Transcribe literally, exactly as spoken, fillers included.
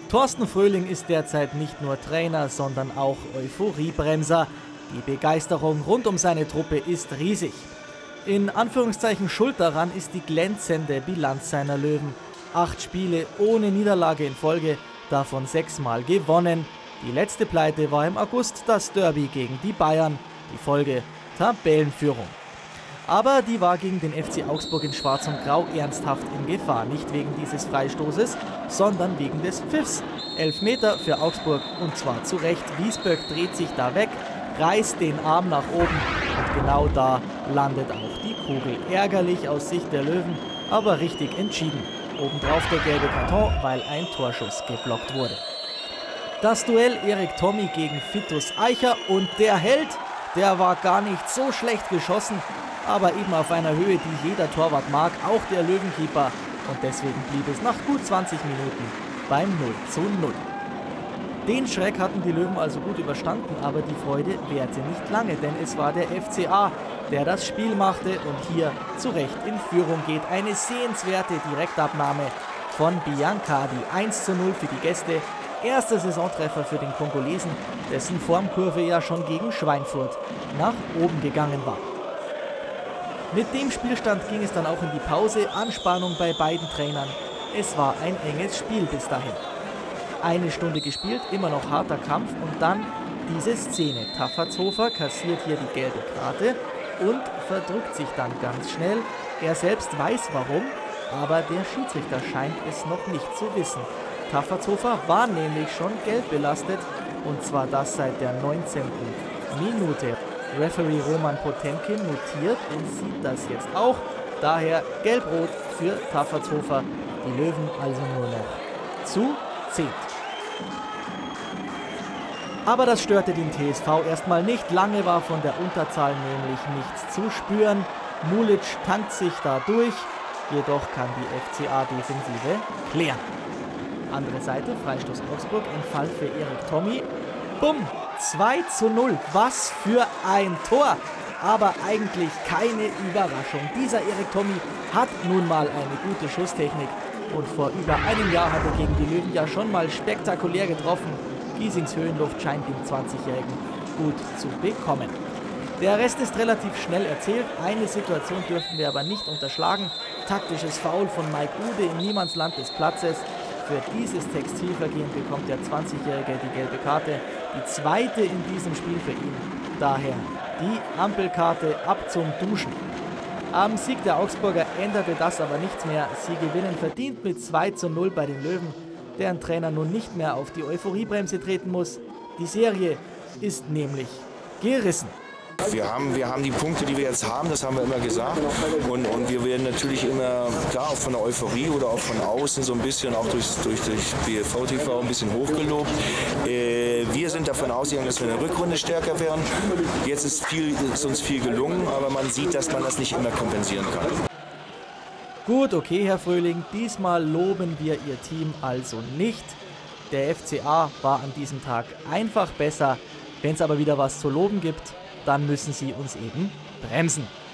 Thorsten Fröhling ist derzeit nicht nur Trainer, sondern auch Euphoriebremser. Die Begeisterung rund um seine Truppe ist riesig. In Anführungszeichen schuld daran ist die glänzende Bilanz seiner Löwen. Acht Spiele ohne Niederlage in Folge, davon sechsmal gewonnen. Die letzte Pleite war im August das Derby gegen die Bayern. Die Folge: Tabellenführung. Aber die war gegen den F C Augsburg in Schwarz und Grau ernsthaft in Gefahr. Nicht wegen dieses Freistoßes, sondern wegen des Pfiffs. Elfmeter für Augsburg und zwar zu Recht. Wiesböck dreht sich da weg, reißt den Arm nach oben und genau da landet auch die Kugel. Ärgerlich aus Sicht der Löwen, aber richtig entschieden. Obendrauf der gelbe Karton, weil ein Torschuss geblockt wurde. Das Duell Erik Thommy gegen Vitus Aicher und der Held, der war gar nicht so schlecht geschossen, aber eben auf einer Höhe, die jeder Torwart mag, auch der Löwenkeeper. Und deswegen blieb es nach gut zwanzig Minuten beim null zu null. Den Schreck hatten die Löwen also gut überstanden, aber die Freude währte nicht lange, denn es war der F C A, der das Spiel machte und hier zu Recht in Führung geht. Eine sehenswerte Direktabnahme von Biancardi. eins zu null für die Gäste. Erster Saisontreffer für den Kongolesen, dessen Formkurve ja schon gegen Schweinfurt nach oben gegangen war. Mit dem Spielstand ging es dann auch in die Pause. Anspannung bei beiden Trainern. Es war ein enges Spiel bis dahin. Eine Stunde gespielt, immer noch harter Kampf und dann diese Szene. Taffertshofer kassiert hier die gelbe Karte und verdrückt sich dann ganz schnell. Er selbst weiß warum, aber der Schiedsrichter scheint es noch nicht zu wissen. Taffertshofer war nämlich schon gelb belastet und zwar das seit der neunzehnten Minute. Referee Roman Potemkin notiert und sieht das jetzt auch. Daher gelb-rot für Taffertshofer. Die Löwen also nur noch zu zehnt. Aber das störte den T S V erstmal nicht. Lange war von der Unterzahl nämlich nichts zu spüren. Mulic tankt sich da durch, jedoch kann die F C A-Defensive klären. Andere Seite, Freistoß Augsburg, ein Fall für Erik Thommy. Bumm, zwei zu null, was für ein Tor! Aber eigentlich keine Überraschung. Dieser Erik Thommy hat nun mal eine gute Schusstechnik und vor über einem Jahr hat er gegen die Löwen ja schon mal spektakulär getroffen. Giesings Höhenluft scheint dem zwanzigjährigen gut zu bekommen. Der Rest ist relativ schnell erzählt. Eine Situation dürfen wir aber nicht unterschlagen. Taktisches Foul von Mike Ude im Niemandsland des Platzes. Für dieses Textilvergehen bekommt der zwanzigjährige die gelbe Karte. Die zweite in diesem Spiel für ihn. Daher die Ampelkarte ab zum Duschen. Am Sieg der Augsburger änderte das aber nichts mehr. Sie gewinnen verdient mit zwei zu null bei den Löwen, deren Trainer nun nicht mehr auf die Euphoriebremse treten muss. Die Serie ist nämlich gerissen. Wir haben, wir haben die Punkte, die wir jetzt haben, das haben wir immer gesagt. Und, und wir werden natürlich immer, klar, auch von der Euphorie oder auch von außen so ein bisschen, auch durch, durch, durch B F V T V ein bisschen hochgelobt. Äh, wir sind davon ausgegangen, dass wir in der Rückrunde stärker werden. Jetzt ist, viel, ist uns viel gelungen, aber man sieht, dass man das nicht immer kompensieren kann. Gut, okay, Herr Fröhling, diesmal loben wir Ihr Team also nicht. Der F C A war an diesem Tag einfach besser. Wenn es aber wieder was zu loben gibt, dann müssen Sie uns eben bremsen.